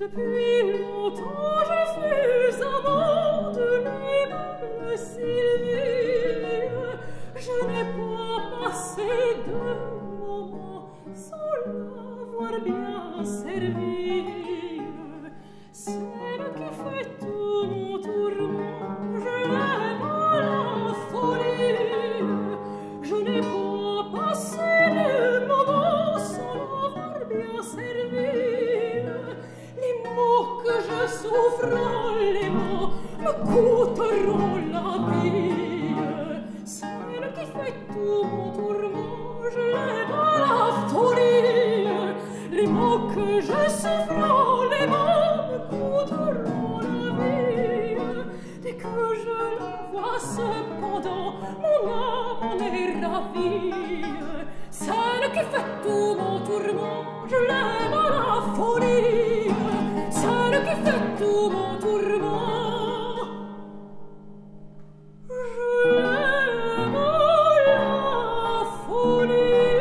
Depuis longtemps je fus amant de l'aimable Sylvie. Je n'ai pas passé de moment sans l'avoir bien servie. Celle qui fait tout mon tourment, je l'aime à la folie. Je n'ai pas passé de moment sans l'avoir bien servie. Les mots que je souffre, les mots me coûteront la vie. Celle qui fait tout mon tourment, je l'aime à la folie. Les mots que je souffre, les mots me coûteront la vie. Dès que je la vois cependant, mon âme en est ravie. Celle qui fait tout mon tourment, je l'aime à la folie. Celle qui fait tout mon tourment, je l'aime à la folie.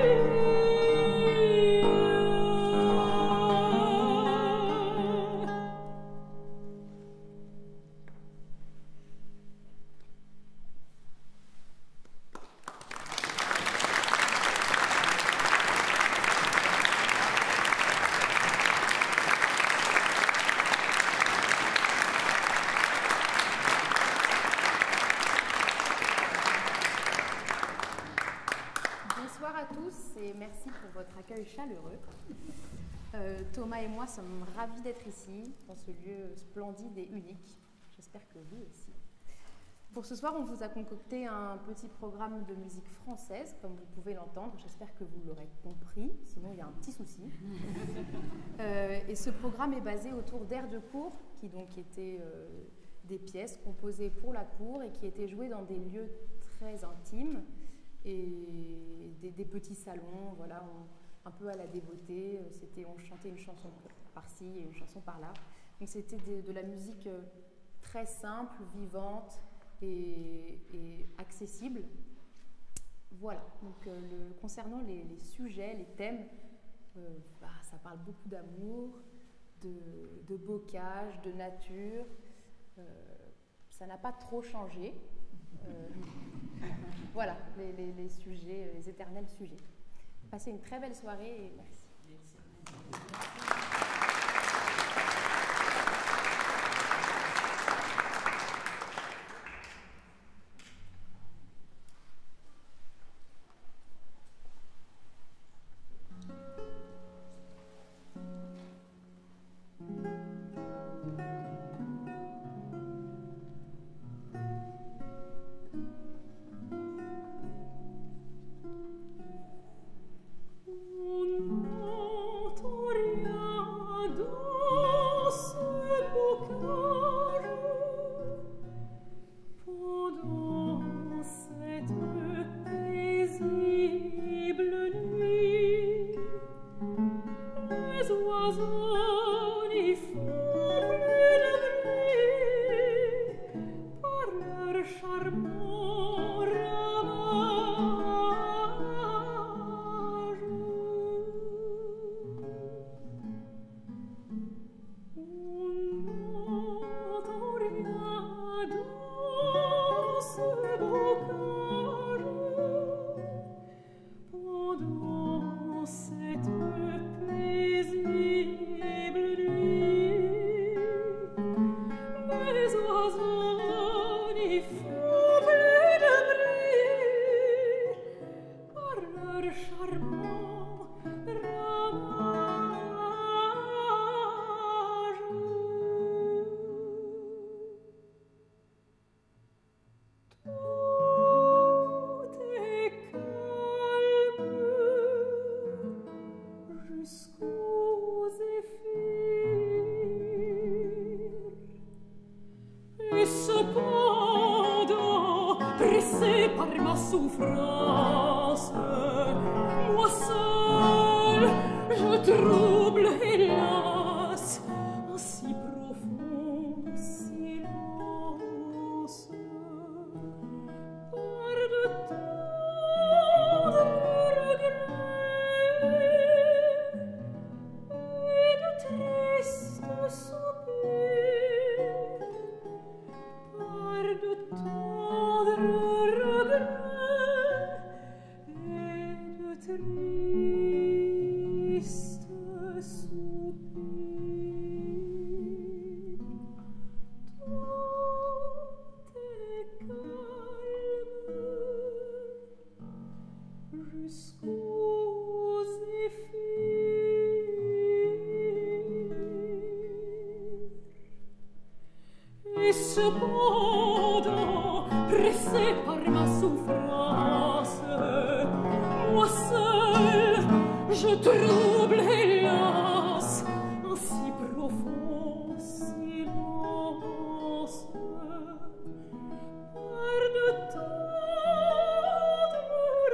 Bonsoir à tous et merci pour votre accueil chaleureux. Thomas et moi sommes ravis d'être ici, dans ce lieu splendide et unique. J'espère que vous aussi. Pour ce soir, on vous a concocté un petit programme de musique française, comme vous pouvez l'entendre. J'espère que vous l'aurez compris, sinon il y a un petit souci. Et ce programme est basé autour d'airs de cour, qui donc étaient des pièces composées pour la cour et qui étaient jouées dans des lieux très intimes et des petits salons, voilà, un peu à la Dévotée. On chantait une chanson par-ci et une chanson par-là. Donc c'était de la musique très simple, vivante et accessible. Voilà, donc concernant les sujets, les thèmes, ça parle beaucoup d'amour, de bocage, de nature. Ça n'a pas trop changé. Voilà, les sujets, les éternels sujets. Passez une très belle soirée et merci. Et cependant, pressé par ma souffrance, moi seul, je trouble, hélas, un si profond silence. Par de tant de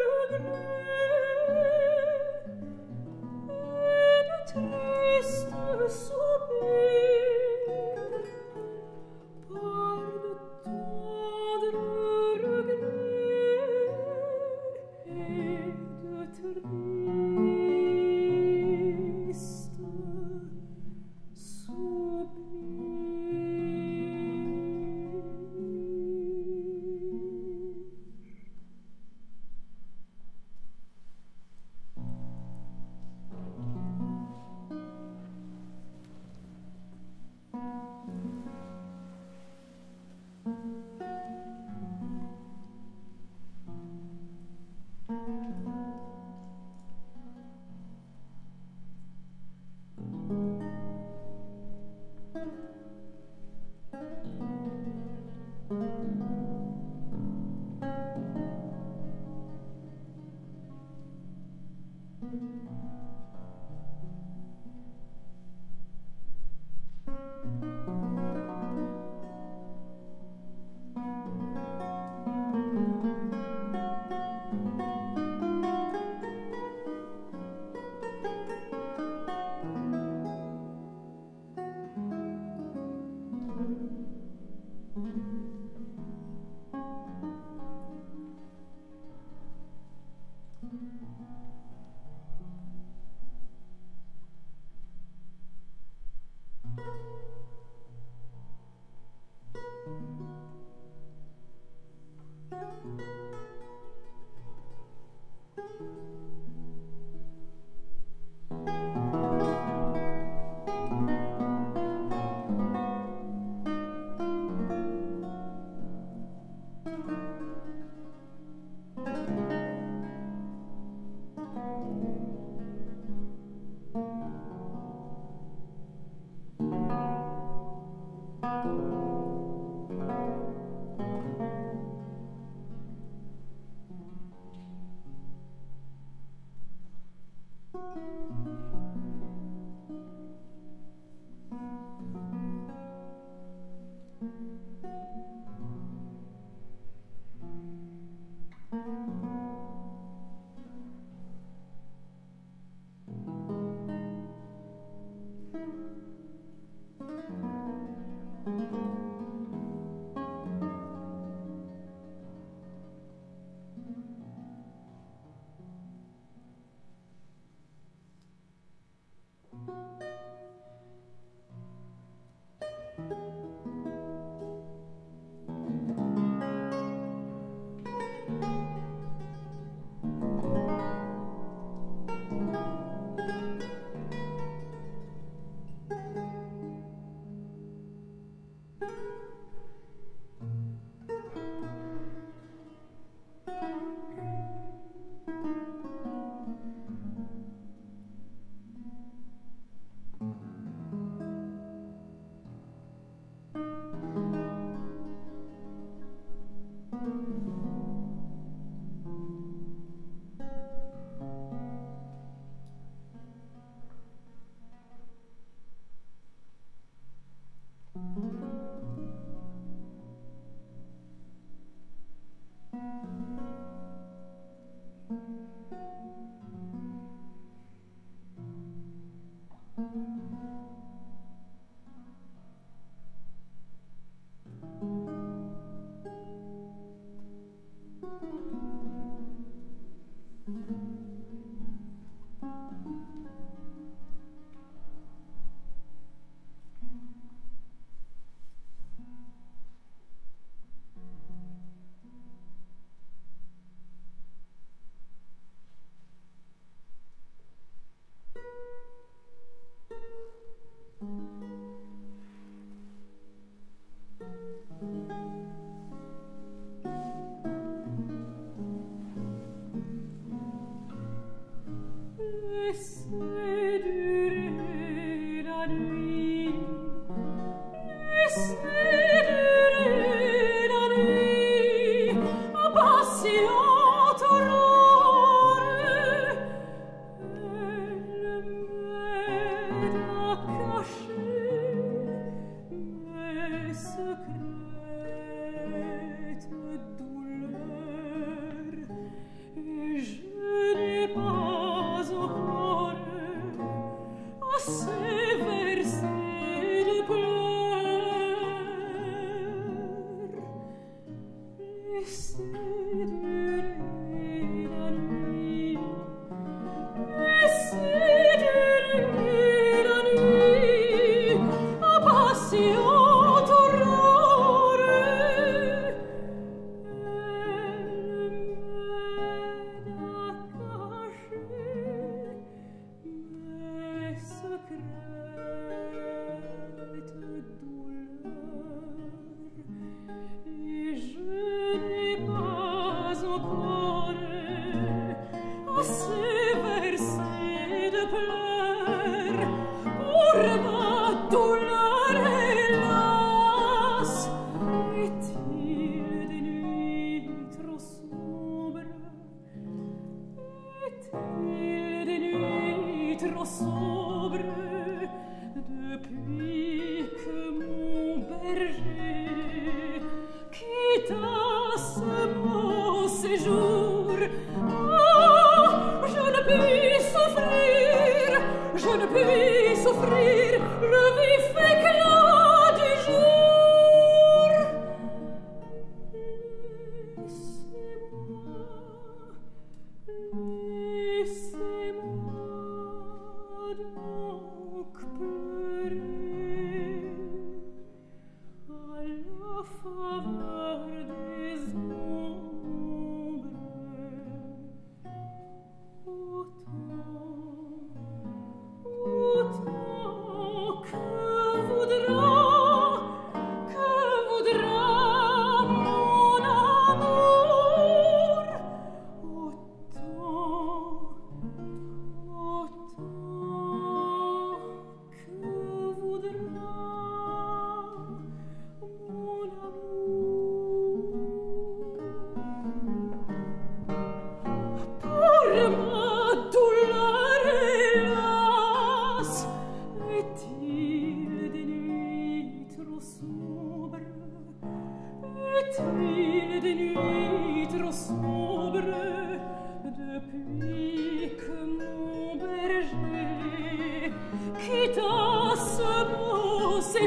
regrets et de tristes soupirs, par de tant de regrets et de tristes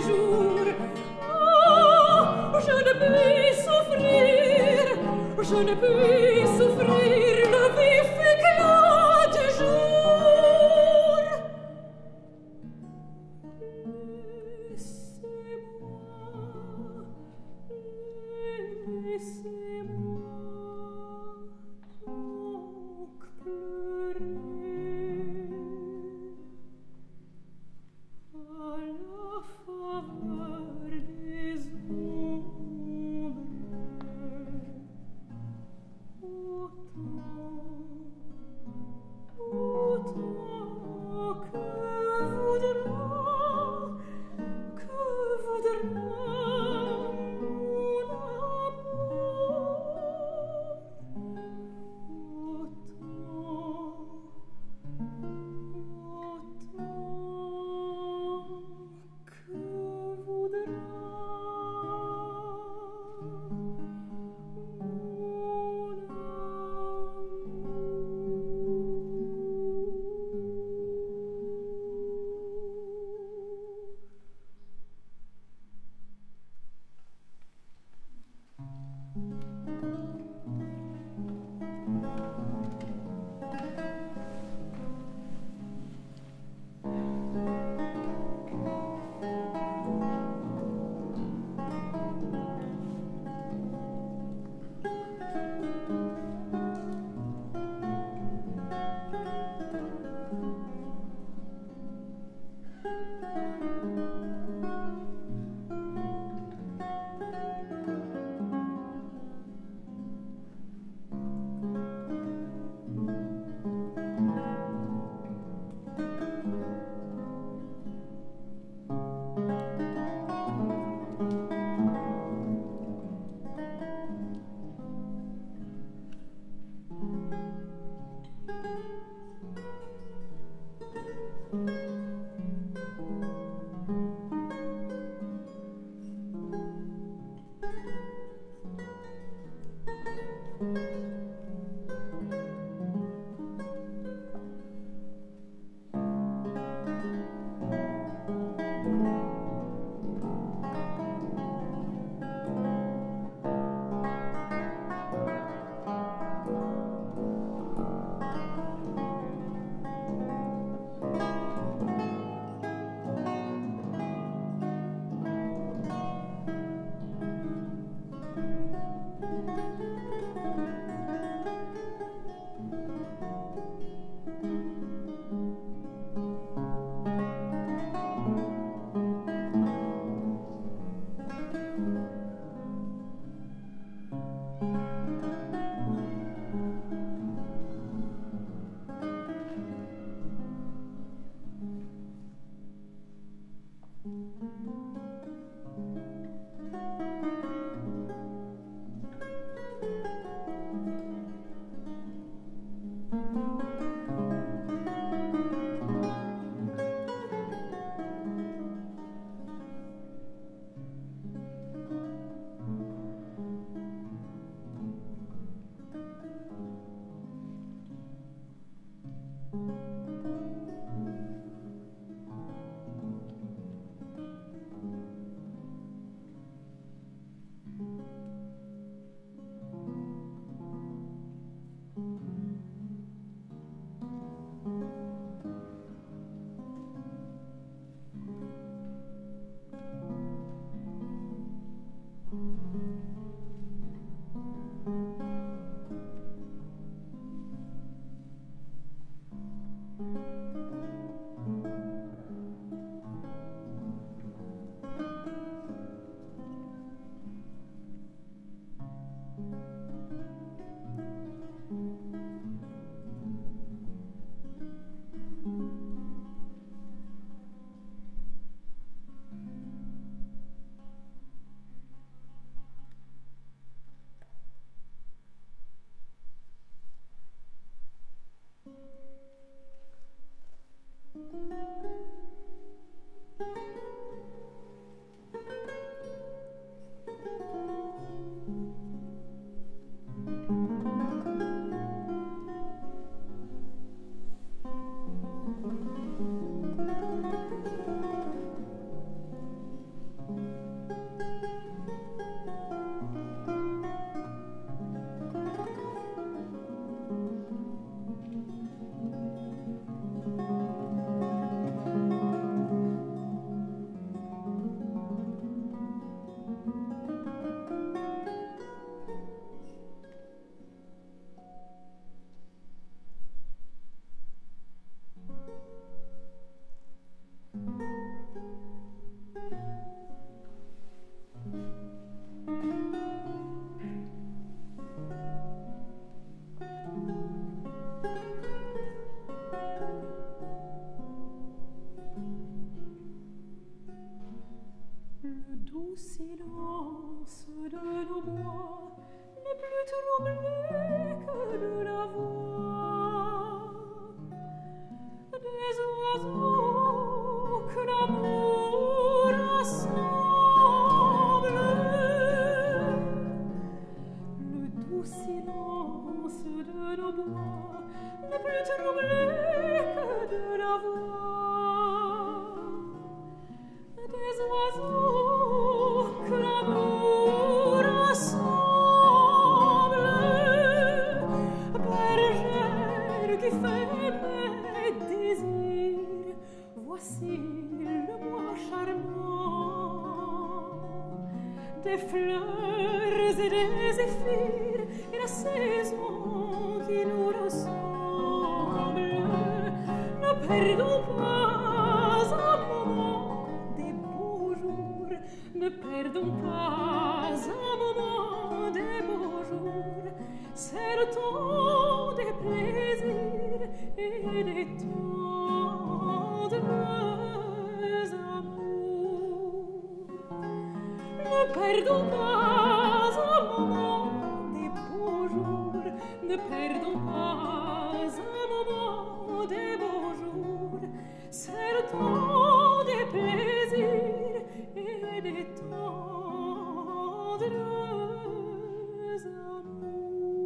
jours. Ah, je ne puis souffrir, je ne puis souffrir le vif éclat du jour. Laissez-moi donc pleurer à la faveur des ombres. Autant que voudra mon amour. doux silence de nos bois n'est plus troublé que de la voix des oiseaux que l'amour rassemble. Le doux silence de nos bois n'est plus troublé que de la voix des oiseaux que l'amour rassemble. Bergère qui fait mes désirs, voici le mois charmant des fleurs et des zéphyrs et la saison qui nous ressemble. Ne perdons pas un moment des beaux jours, ne perdons pas un moment des beaux jours. C'est le temps des plaisirs et des tendres amours. Ne perdons pas un moment des beaux jours, ne perdons pas un moment des beaux jours. C'est le temps des plaisirs et des tendres amours.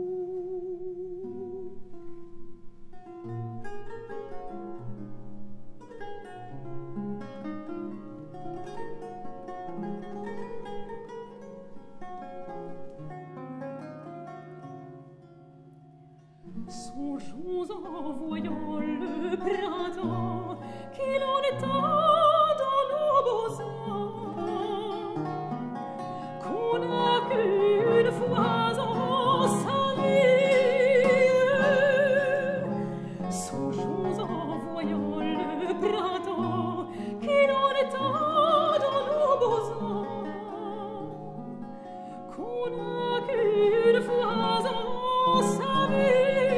Songeons en voyant le printemps qu'il en est un dans nos beaux ans, qu'on n'a qu'une fois en sa vie. Songeons en voyant le printemps qu'il en est un dans nos beaux ans, qu'on n'a qu'une fois en sa vie.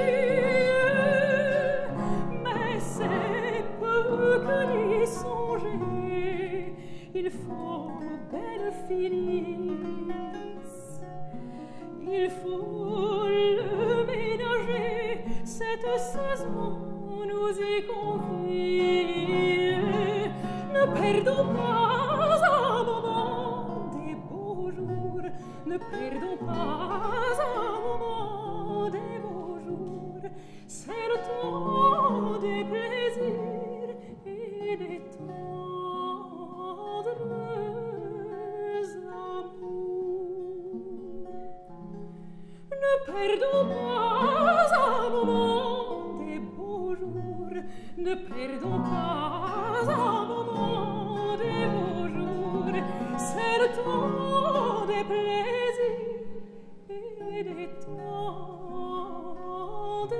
Que d'y songer, il faut belle finisse, il faut le ménager, cette saison nous y convie. Ne perdons pas un moment des beaux jours, ne perdons pas un moment des beaux jours. C'est le temps des plaisirs et des tendres amours. Ne perdons pas un moment des beaux jours, ne perdons pas un moment des beaux jours. C'est le temps des plaisirs et des tendres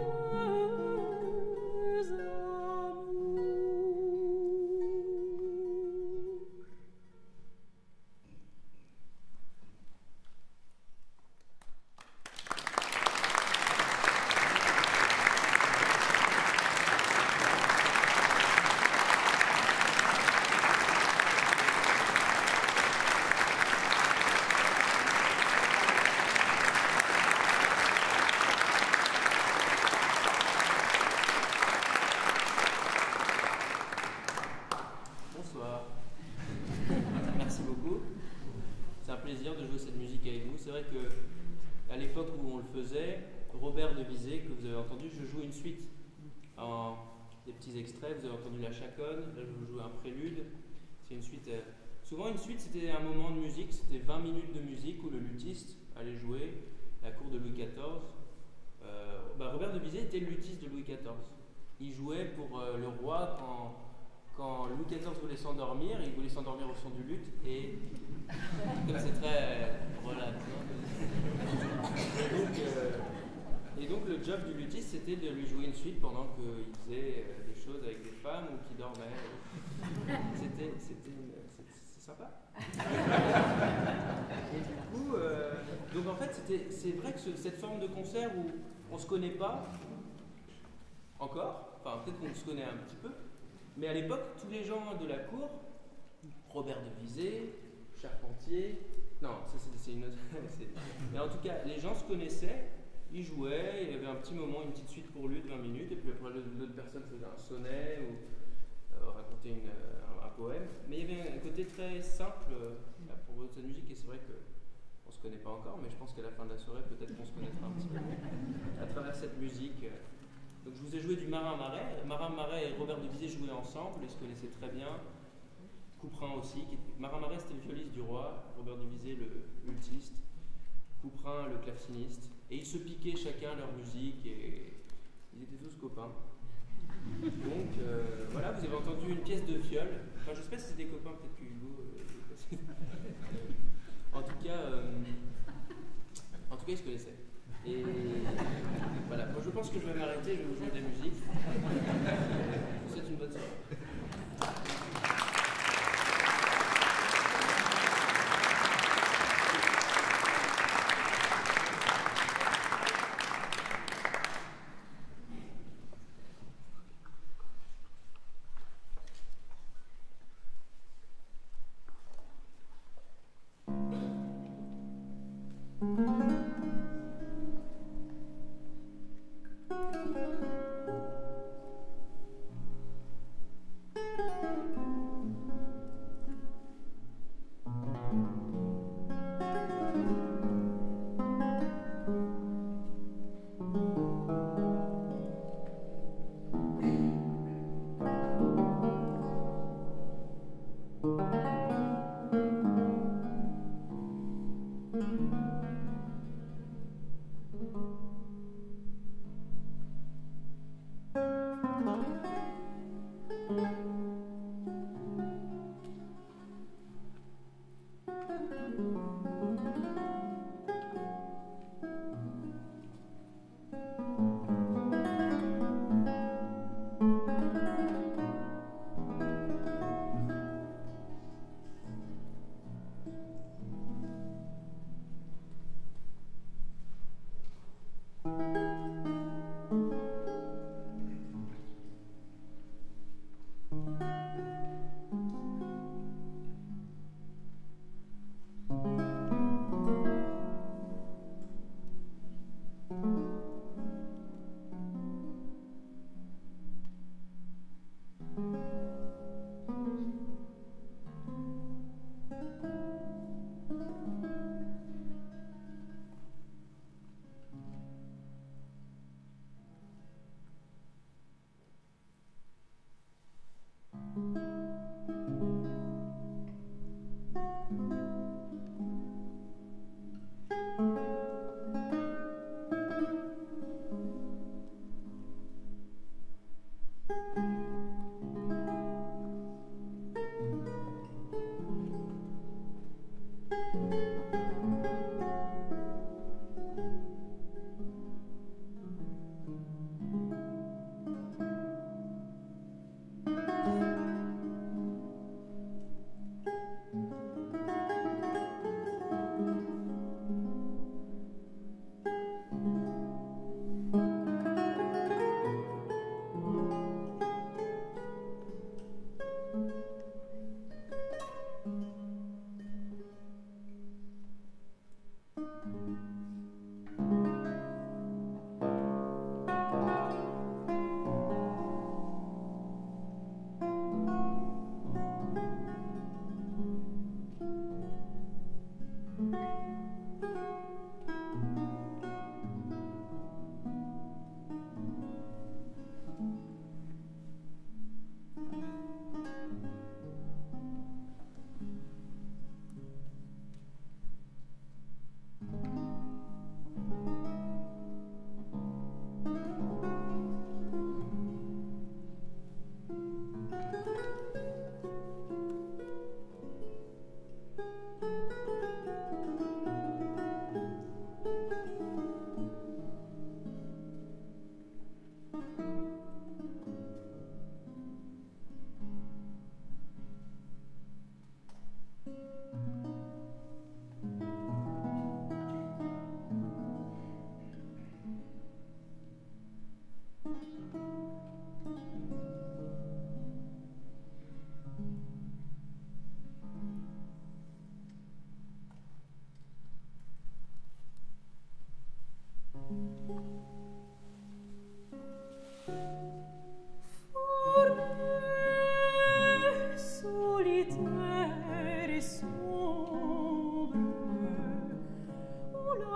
Robert de Bizet, que vous avez entendu, je joue une suite en des petits extraits. Vous avez entendu la chaconne, là je vous joue un prélude. C'est une suite. Souvent, une suite, c'était un moment de musique, c'était 20 minutes de musique où le luthiste allait jouer la cour de Louis XIV. Robert de Bizet était le luthiste de Louis XIV. Il jouait pour le roi quand Louis XIV voulait s'endormir, il voulait s'endormir au son du luth, et comme c'est très relaxant. Et donc le job du luthiste, c'était de lui jouer une suite pendant qu'il faisait des choses avec des femmes ou qu'il dormait. C'est sympa. Et du coup, donc en fait, c'est vrai que cette forme de concert où on ne se connaît pas encore, enfin peut-être qu'on se connaît un petit peu, mais à l'époque, tous les gens de la cour, Robert de Bizet, Charpentier, Mercier. Non, ça c'est une autre. Mais en tout cas, les gens se connaissaient, ils jouaient, il y avait un petit moment, une petite suite pour lui de 20 minutes, et puis après l'autre personne faisait un sonnet ou racontait un poème. Mais il y avait un côté très simple pour cette musique, et c'est vrai qu'on ne se connaît pas encore, mais je pense qu'à la fin de la soirée, peut-être qu'on se connaîtra un petit peu à travers cette musique. Donc je vous ai joué du Marin Marais. Marin Marais et Robert de Bizet jouaient ensemble, ils se connaissaient très bien. Couperin aussi. Marin Marais c'était le violiste du roi, Robert de Bizet le luthiste, Couperin le claveciniste. Et ils se piquaient chacun leur musique et ils étaient tous copains. Donc voilà, vous avez entendu une pièce de viol. Enfin, je sais pas si c'est des copains, peut-être que Hugo. En tout cas, ils se connaissaient. Et voilà, moi je pense que je vais m'arrêter, je vais vous jouer de la musique. Je vous souhaite une bonne soirée.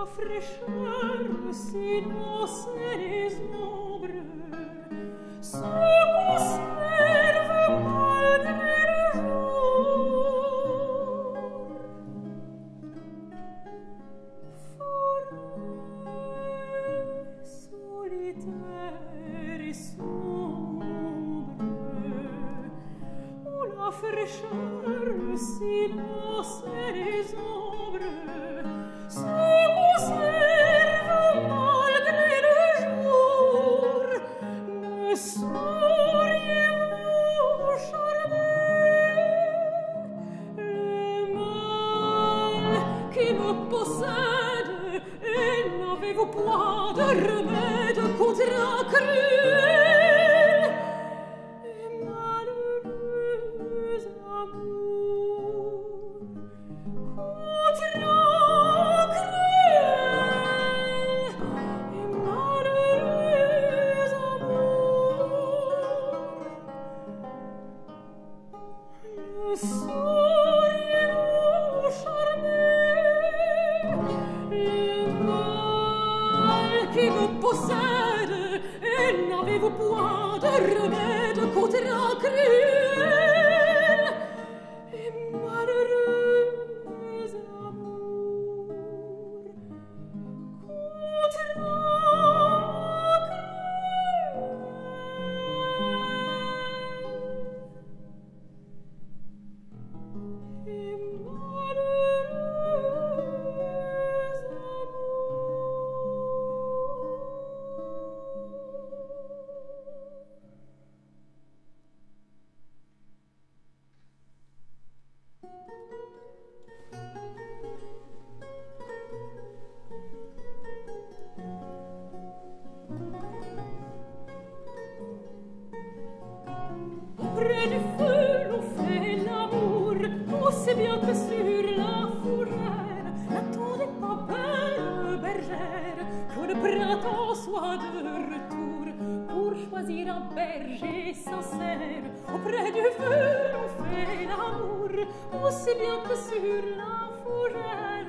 la fraîcheur, silence et les ombres se conservent malgré le jour. Forêt solitaire et sombre, où la fraîcheur, le silence et les ombres se conservent malgré le jour. Ne sauriez-vous charmer le mal qui me possède, et n'avez-vous point de remède contre un cruel et malheureux amour? Contre un cruel et malheureux amour. Ne sauriez-vous charmer le mal qui me possède, et n'avez-vous point de remède contre un cruel et malheureux amour? Contre un cruel et malheureux Auprès du feu, l'on fait l'amour, aussi bien que sur la fourrère. N'attendez pas, belle bergère, que le printemps soit de retour pour choisir un berger sincère. Auprès du feu, l'on fait l'amour, aussi bien que sur la fourrère.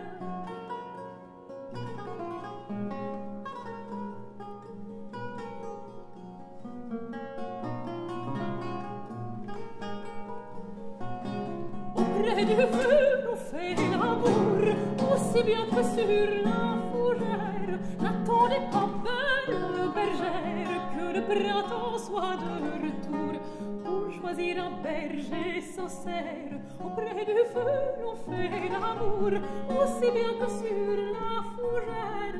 Auprès du feu, on fait l'amour, aussi bien que sur la fourrère. N'attendez pas, belle bergère, que le printemps soit de retour pour choisir un berger sincère. Auprès du feu, on fait l'amour, aussi bien que sur la fourrère.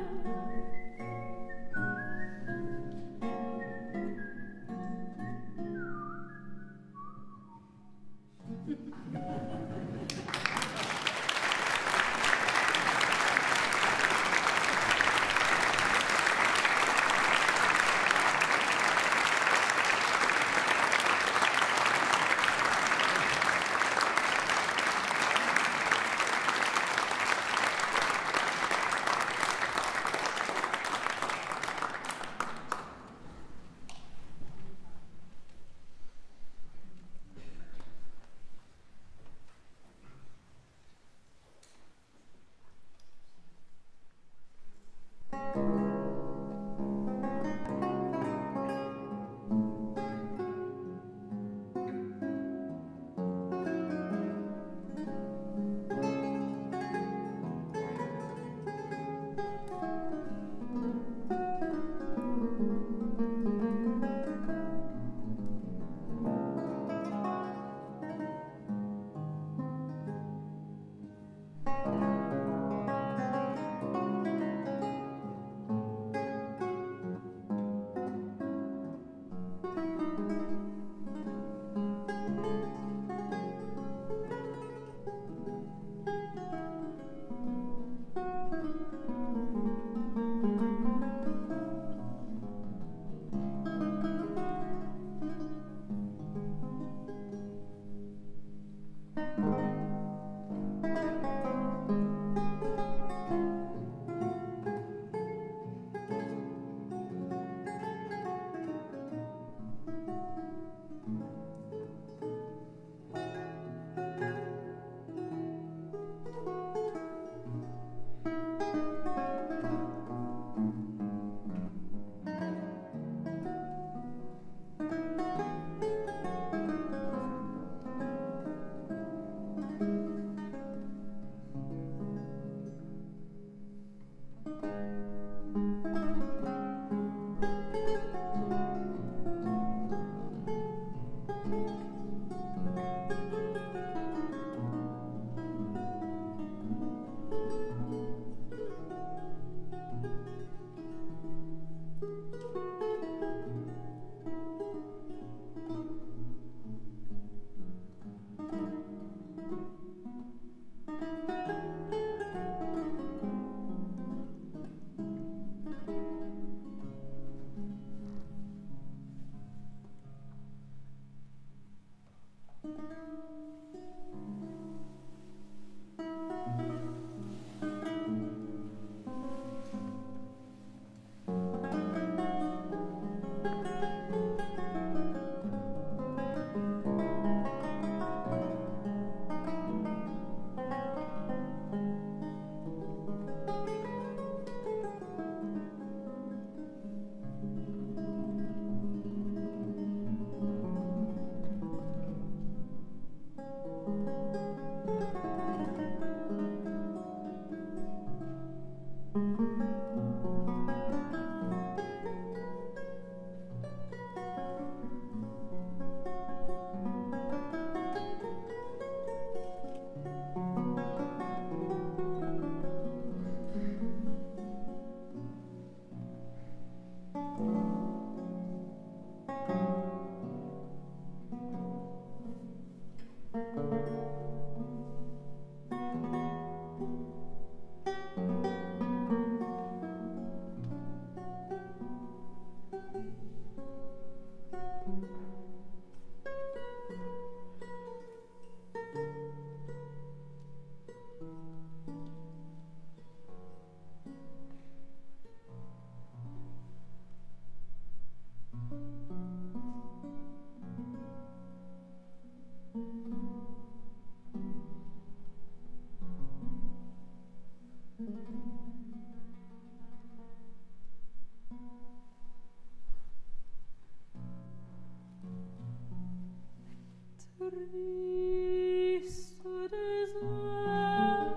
Triste désert,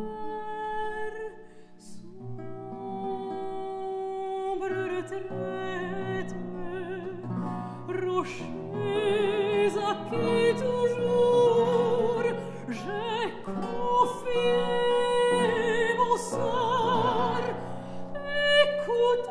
sombre retraite, rochers à qui toujours j'ai confié mon sort. Écoutez,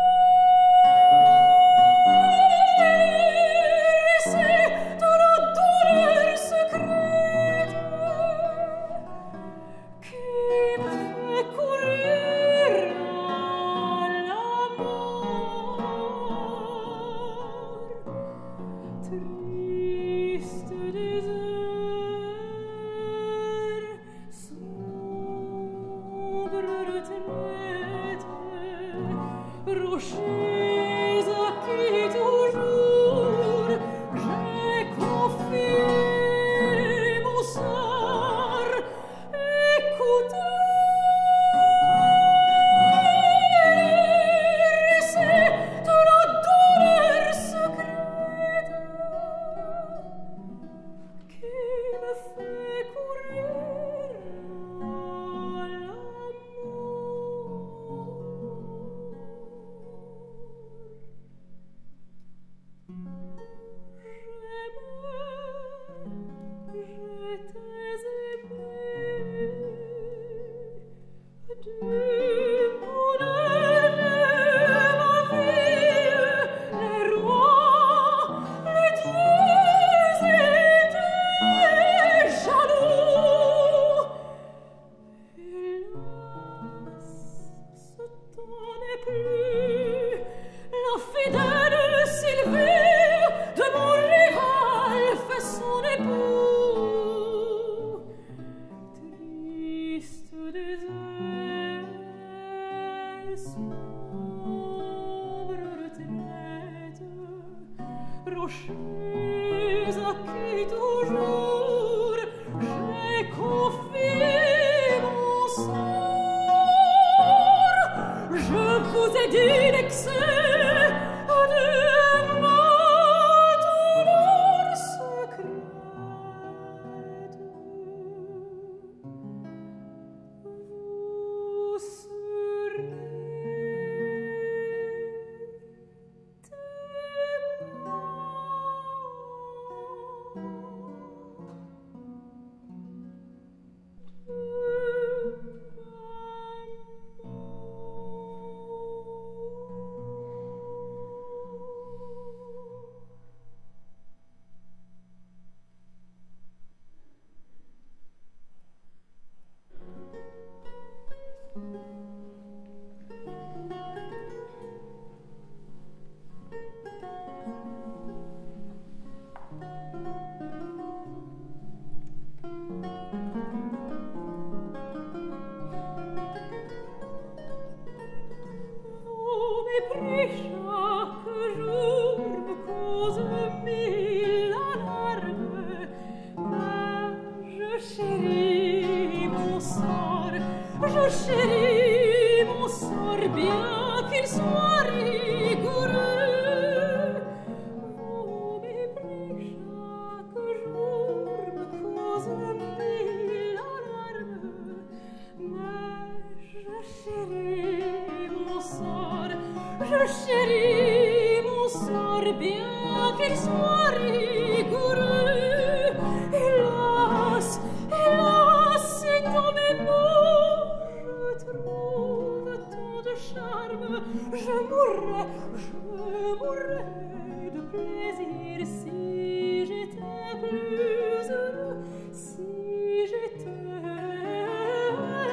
rochers à qui toujours j'ai confié mon sort. Écoutez, c'est de la douleur secrète qui me fait courir à l'amour. Rochers à qui toujours j'ai confié mon sort. Je vous ai dit l'excès de ma douleur secrète. Vous serez je chéris mon sort bien qu'il soit rigoureux. Vous mépris chaque jour me cause mille alarmes, mais je chéris mon sort bien qu'il soit rigoureux. Hélas, hélas, c'est dans mes mots je trouve tant de charme. Je mourrais de plaisir si j'étais plus heureux, si j'étais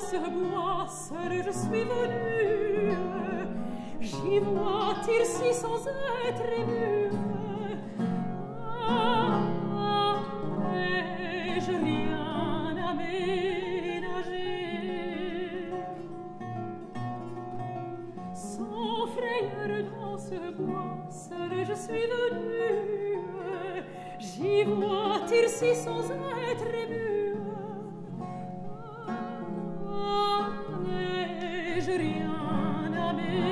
ce bois, seule je suis venue. J'y vois Tircis sans être émue. Ah, n'ai-je rien à ménager? Sans frayeur dans ce bois, seule je suis venue. J'y vois Tircis sans être émue. Ah, n'ai-je rien à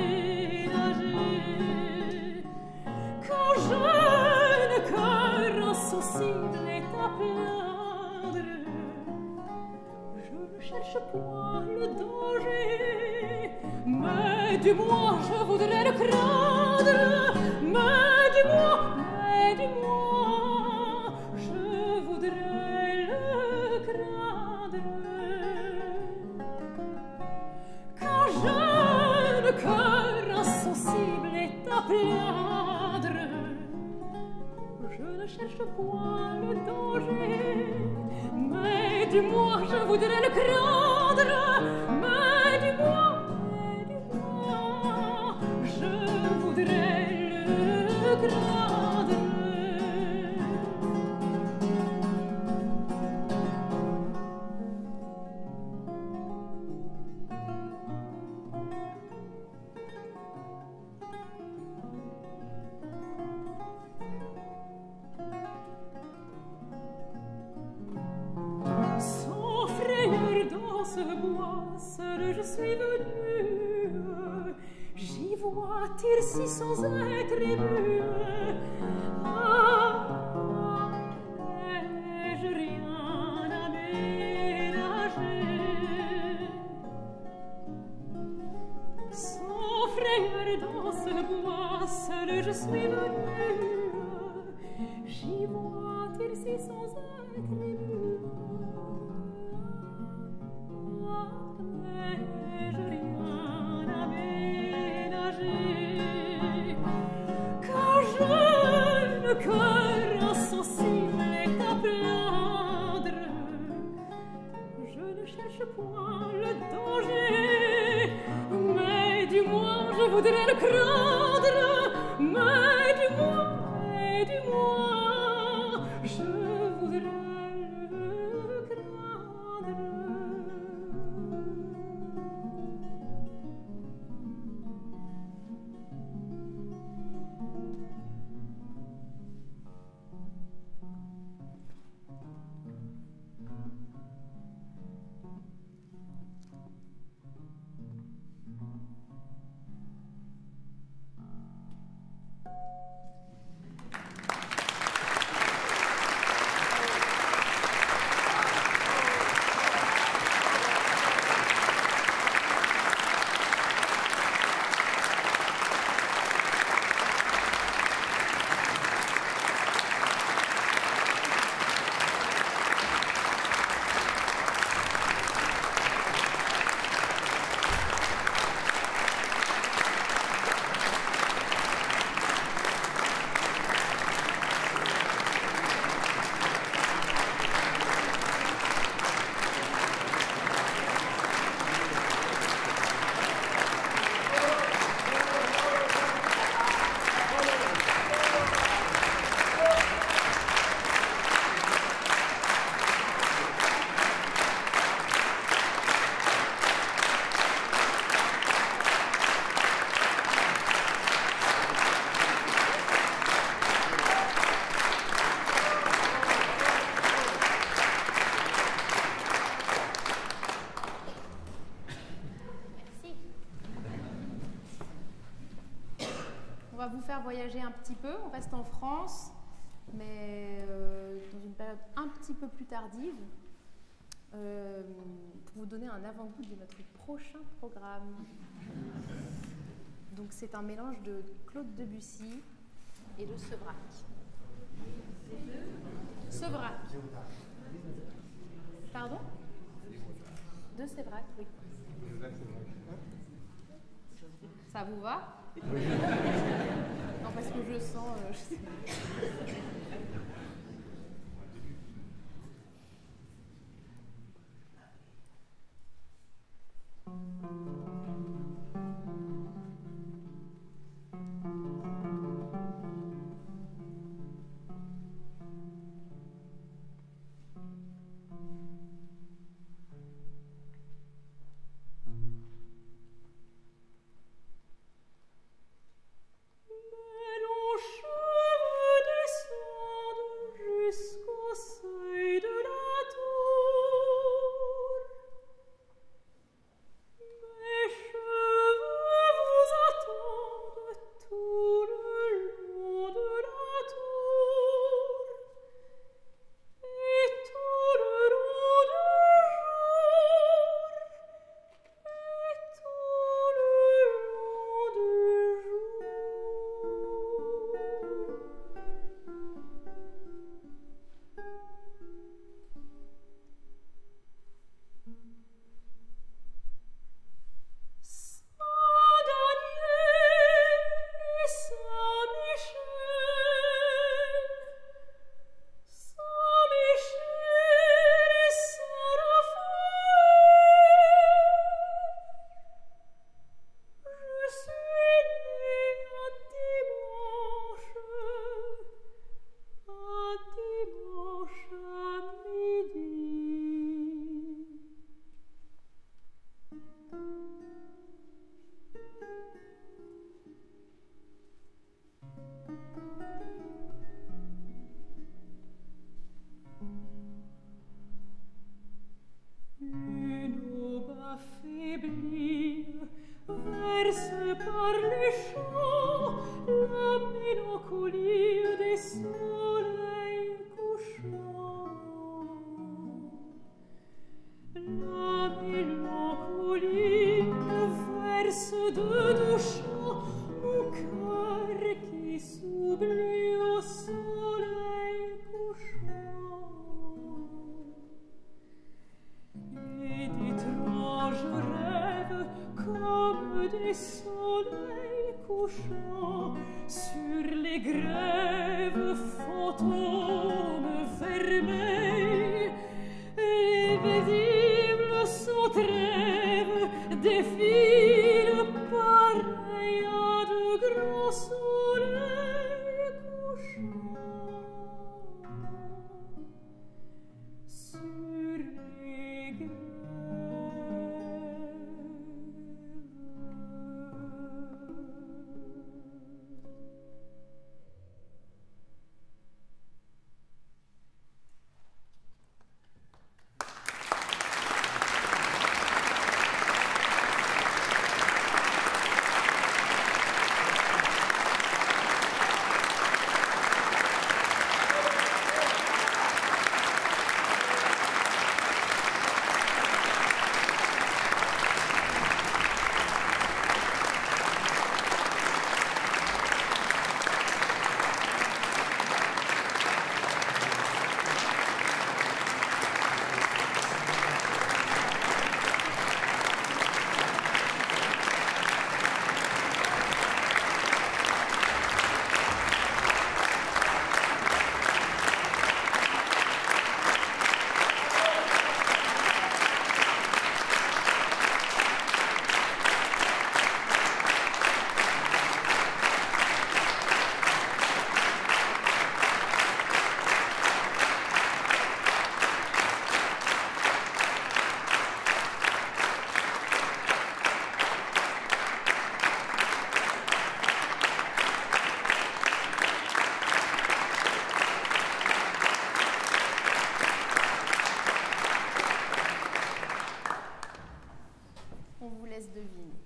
ménager? Quand jeune cœur insensible est à plaindre, je ne cherche point le danger, mais du moins je voudrais le craindre, mais du moins, je voudrais le craindre. Quand jeune cœur insensible est à plaindre, je ne cherche point le danger, mais du moins je voudrais le craindre, mais du moins, je voudrais le craindre. Sans frayeur dans ce bois, seule je suis venue. J'y vois Tircis sans être émue. Ah, n'ai-je rien à ménager? Sans frayeur dans ce bois, seule je suis venue. J'y vois Tircis sans être émue. Ah, n'ai-je rien à ménager? Quand jeune cœur insensible est à plaindre, je ne cherche point le danger, mais du moins je voudrais le craindre, mais du moins, je voudrais le craindre. On va vous faire voyager un petit peu. On reste en France, mais dans une période un petit peu plus tardive, pour vous donner un avant-goût de notre prochain programme. Donc c'est un mélange de Claude Debussy et de Séverac. Séverac. Pardon? De Séverac, oui. Ça vous va? Non, parce que je sens... les champs, la mélancolie des soleils couchants. La mélancolie me verse de doux chants, mon cœur qui s'oublie au soleil couchant. Et d'étranges rêves comme des soleils couchants sur les grèves fantômes vermeils. Les visibles sans trêve défilent pareils à de grands soleils couchants sur les grèves. On vous laisse deviner.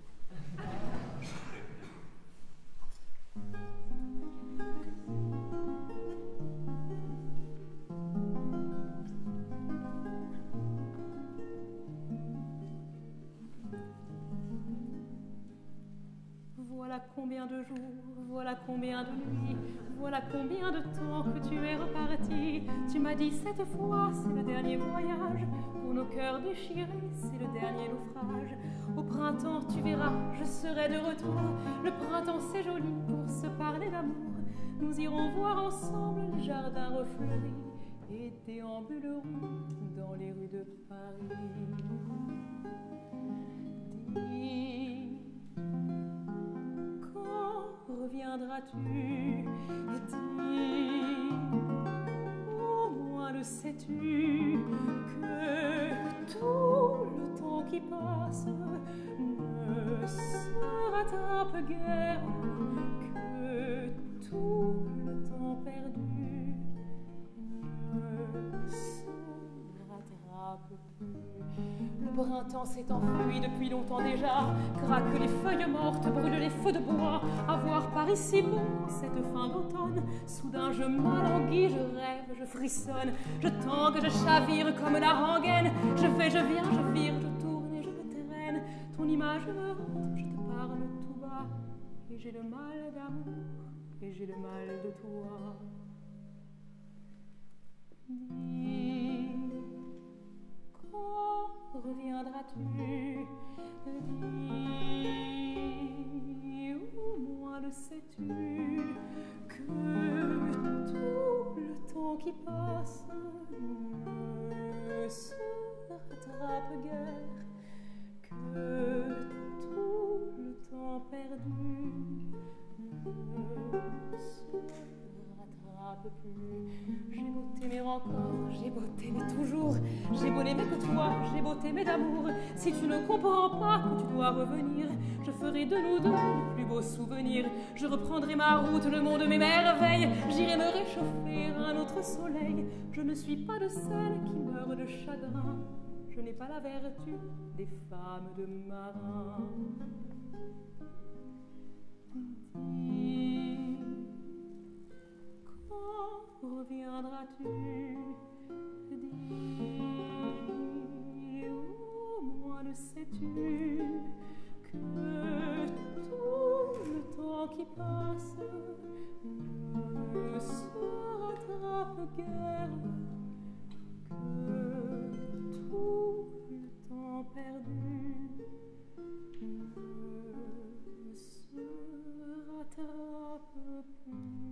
Voilà combien de jours, voilà combien de nuits, voilà combien de temps que tu es reparti. Tu m'as dit cette fois, c'est le dernier voyage. Pour nos cœurs déchirés, c'est le dernier naufrage. Au printemps, tu verras, je serai de retour. Le printemps, c'est joli pour se parler d'amour. Nous irons voir ensemble le jardin refleuri et déambulerons dans les rues de Paris. Dis, quand reviendras-tu? Dis, au moins le sais-tu que tout le temps qui passe ne se rattrape guère, que tout le temps perdu ne se rattrape plus. Le printemps s'est enfui depuis longtemps déjà, craquent les feuilles mortes, brûlent les feux de bois. À voir par ici bon cette fin d'automne, soudain je m'alanguis, je rêve, je frissonne, je tangue, je chavire comme la rengaine. Je vais, je viens, je vire, je tourne et je me traîne. Ton image me hante, je te parle tout bas, et j'ai le mal d'amour, et j'ai le mal de toi. Dis, quand reviendras-tu? Dis, au moins le sais-tu que tout le temps qui passe ne se rattrape guère, que tout le temps perdu ne se rattrape plus. J'ai beau t'aimer encore, j'ai beau t'aimer toujours, j'ai beau n'aimer que toi, j'ai beau t'aimer d'amour. Si tu ne comprends pas que tu dois revenir, je ferai de nous deux le plus beau souvenir. Je reprendrai ma route, le monde m'émerveille, j'irai me réchauffer à un autre soleil. Je ne suis pas de celles qui meurent de chagrin, je n'ai pas la vertu des femmes de marins. passe ne se rattrape guère, que tout le temps perdu ne se rattrape plus.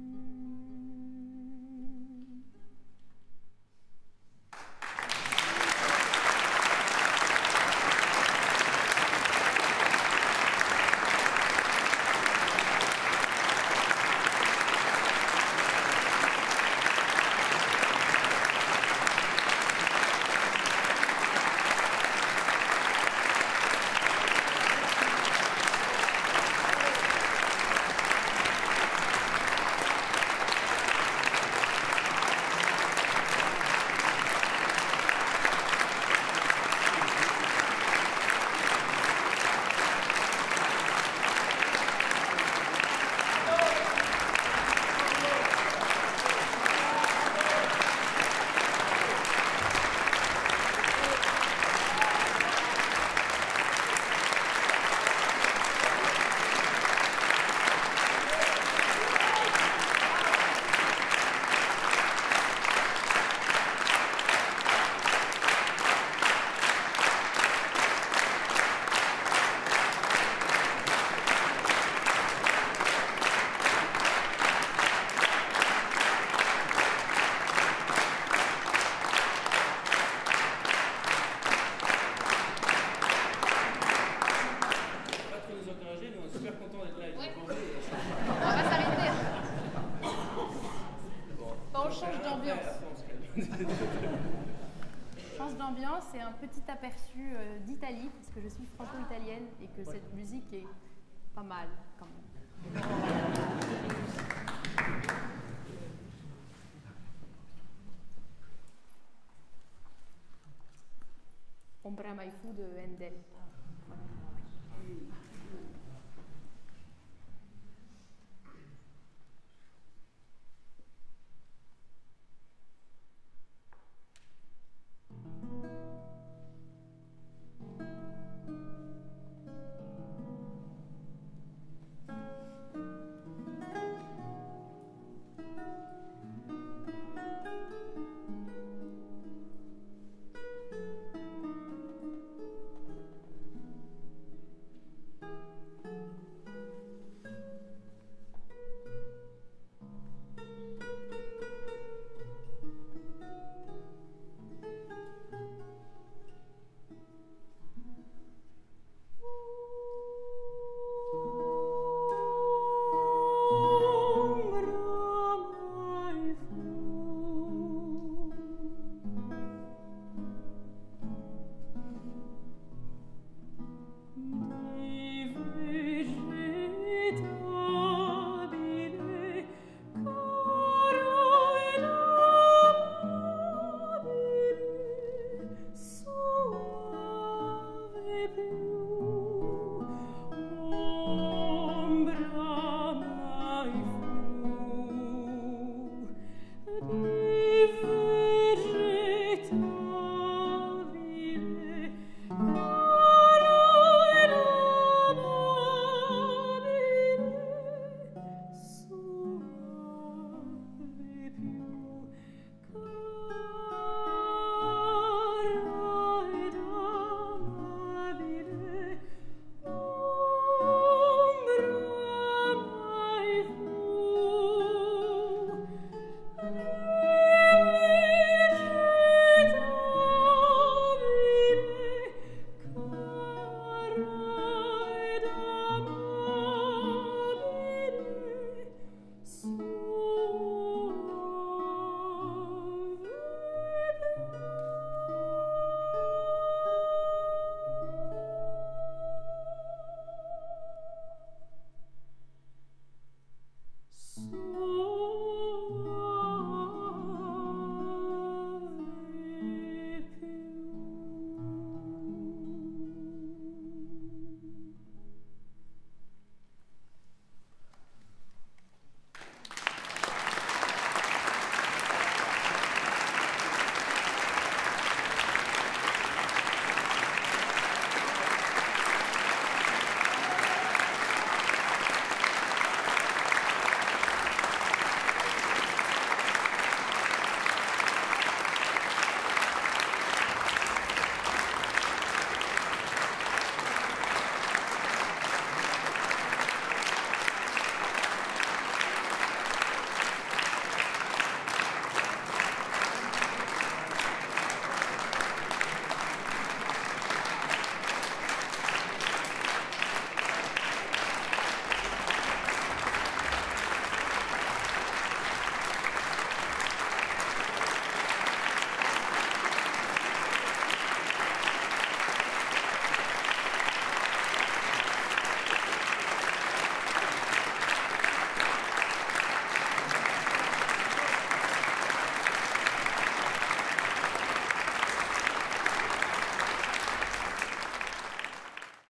C'est un petit aperçu d'Italie, parce que je suis franco-italienne et que cette musique est pas mal quand même. Ombra mai fu de Handel.